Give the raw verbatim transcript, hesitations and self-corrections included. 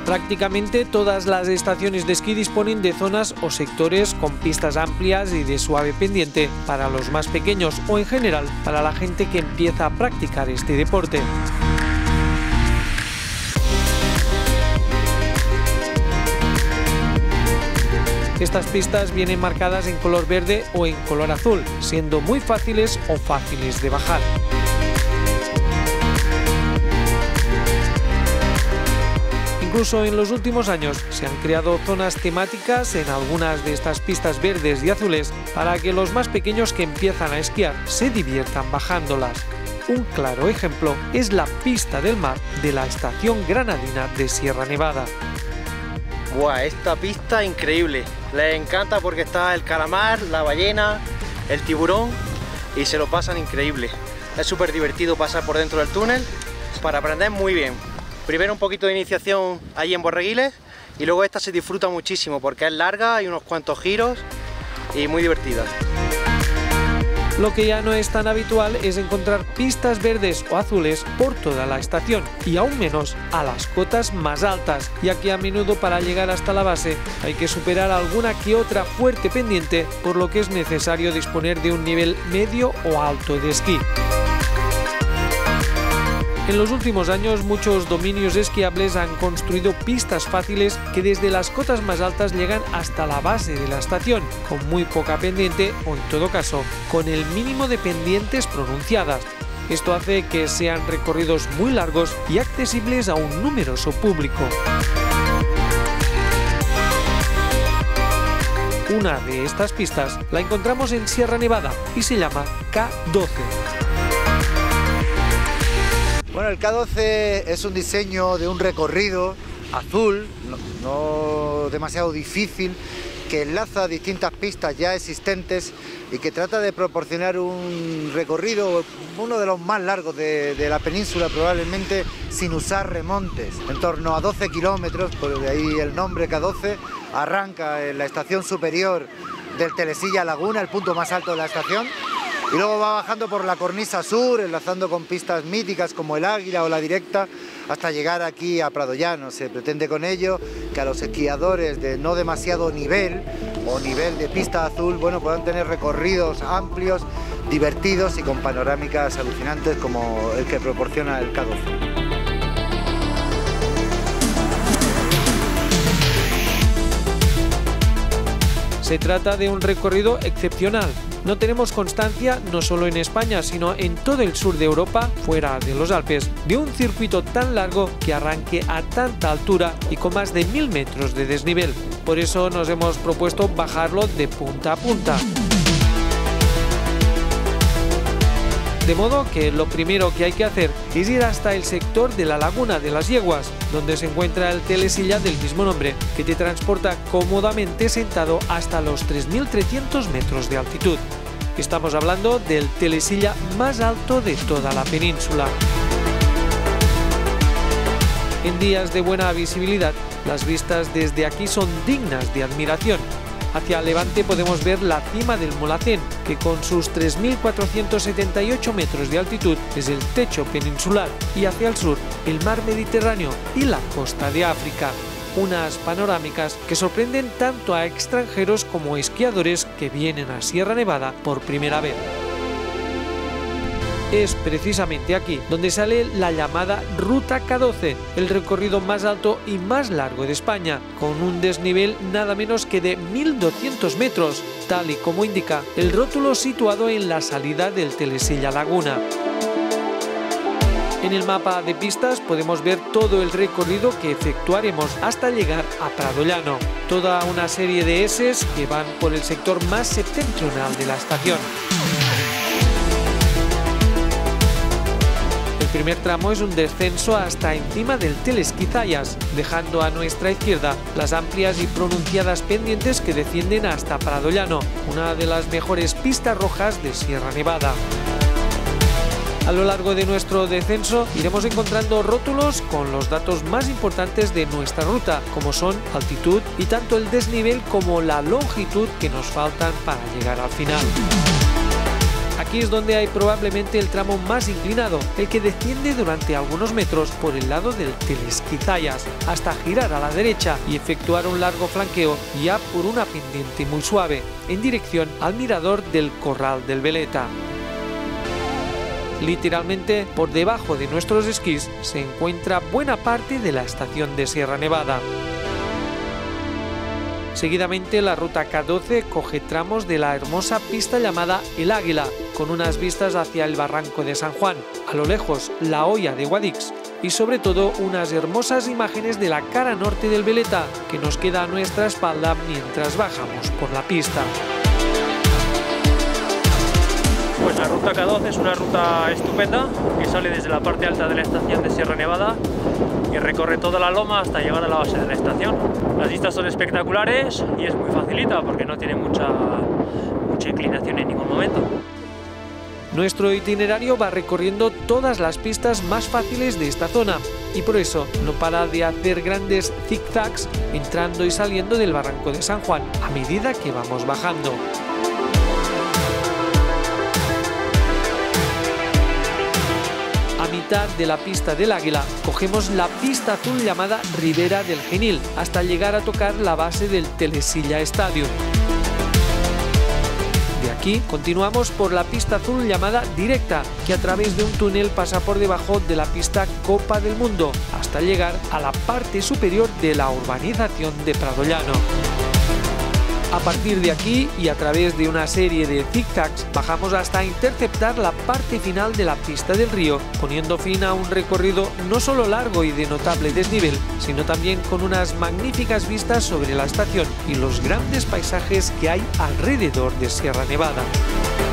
Prácticamente todas las estaciones de esquí disponen de zonas o sectores con pistas amplias y de suave pendiente para los más pequeños o en general para la gente que empieza a practicar este deporte. Estas pistas vienen marcadas en color verde o en color azul, siendo muy fáciles o fáciles de bajar. Incluso en los últimos años se han creado zonas temáticas en algunas de estas pistas verdes y azules para que los más pequeños que empiezan a esquiar se diviertan bajándolas. Un claro ejemplo es la pista del mar de la estación granadina de Sierra Nevada. Buah, esta pista increíble. Les encanta porque está el calamar, la ballena, el tiburón y se lo pasan increíble. Es súper divertido pasar por dentro del túnel para aprender muy bien. Primero un poquito de iniciación allí en Borreguiles y luego esta se disfruta muchísimo porque es larga, hay unos cuantos giros y muy divertida. Lo que ya no es tan habitual es encontrar pistas verdes o azules por toda la estación y aún menos a las cotas más altas, ya que a menudo para llegar hasta la base hay que superar alguna que otra fuerte pendiente, por lo que es necesario disponer de un nivel medio o alto de esquí. En los últimos años, muchos dominios esquiables han construido pistas fáciles que desde las cotas más altas llegan hasta la base de la estación, con muy poca pendiente o, en todo caso, con el mínimo de pendientes pronunciadas. Esto hace que sean recorridos muy largos y accesibles a un numeroso público. Una de estas pistas la encontramos en Sierra Nevada y se llama K doce. Bueno, el K doce es un diseño de un recorrido azul, no, no demasiado difícil, que enlaza distintas pistas ya existentes y que trata de proporcionar un recorrido, uno de los más largos de, de la península probablemente, sin usar remontes, en torno a doce kilómetros, por ahí el nombre K doce, arranca en la estación superior del Telesilla Laguna, el punto más alto de la estación, y luego va bajando por la cornisa sur, enlazando con pistas míticas como el Águila o la Directa, hasta llegar aquí a Pradollano. Se pretende con ello que a los esquiadores de no demasiado nivel o nivel de pista azul, bueno, puedan tener recorridos amplios, divertidos y con panorámicas alucinantes como el que proporciona el K doce. Se trata de un recorrido excepcional. No tenemos constancia, no solo en España, sino en todo el sur de Europa, fuera de los Alpes, de un circuito tan largo que arranque a tanta altura y con más de mil metros de desnivel. Por eso nos hemos propuesto bajarlo de punta a punta. De modo que lo primero que hay que hacer es ir hasta el sector de la Laguna de las Yeguas, donde se encuentra el telesilla del mismo nombre, que te transporta cómodamente sentado hasta los tres mil trescientos metros de altitud. Estamos hablando del telesilla más alto de toda la península. En días de buena visibilidad, las vistas desde aquí son dignas de admiración. Hacia levante podemos ver la cima del Mulhacén, que con sus tres mil cuatrocientos setenta y ocho metros de altitud es el techo peninsular, y hacia el sur el mar Mediterráneo y la costa de África. Unas panorámicas que sorprenden tanto a extranjeros como a esquiadores que vienen a Sierra Nevada por primera vez. Es precisamente aquí donde sale la llamada Ruta K doce, el recorrido más alto y más largo de España, con un desnivel nada menos que de mil doscientos metros, tal y como indica el rótulo situado en la salida del Telesilla Laguna. En el mapa de pistas podemos ver todo el recorrido que efectuaremos hasta llegar a Pradollano, toda una serie de eses que van por el sector más septentrional de la estación. El primer tramo es un descenso hasta encima del Telesquí Zayas, dejando a nuestra izquierda las amplias y pronunciadas pendientes que descienden hasta Pradollano, una de las mejores pistas rojas de Sierra Nevada. A lo largo de nuestro descenso iremos encontrando rótulos con los datos más importantes de nuestra ruta, como son altitud y tanto el desnivel como la longitud que nos faltan para llegar al final. Aquí es donde hay probablemente el tramo más inclinado, el que desciende durante algunos metros por el lado del Telesquizayas, hasta girar a la derecha y efectuar un largo flanqueo ya por una pendiente muy suave, en dirección al mirador del Corral del Veleta. Literalmente, por debajo de nuestros esquís se encuentra buena parte de la estación de Sierra Nevada. Seguidamente, la ruta K doce coge tramos de la hermosa pista llamada El Águila, con unas vistas hacia el barranco de San Juan, a lo lejos la hoya de Guadix y sobre todo unas hermosas imágenes de la cara norte del Veleta que nos queda a nuestra espalda mientras bajamos por la pista. Pues la ruta K doce es una ruta estupenda que sale desde la parte alta de la estación de Sierra Nevada y recorre toda la loma hasta llegar a la base de la estación. Las vistas son espectaculares y es muy facilita porque no tiene mucha, mucha inclinación en ningún momento. Nuestro itinerario va recorriendo todas las pistas más fáciles de esta zona y por eso no para de hacer grandes zigzags entrando y saliendo del barranco de San Juan a medida que vamos bajando. A mitad de la pista del Águila cogemos la pista azul llamada Ribera del Genil hasta llegar a tocar la base del Telesilla Stadium. De aquí continuamos por la pista azul llamada Directa, que a través de un túnel pasa por debajo de la pista Copa del Mundo hasta llegar a la parte superior de la urbanización de Pradollano. A partir de aquí y a través de una serie de zigzags bajamos hasta interceptar la parte final de la pista del río, poniendo fin a un recorrido no solo largo y de notable desnivel, sino también con unas magníficas vistas sobre la estación y los grandes paisajes que hay alrededor de Sierra Nevada.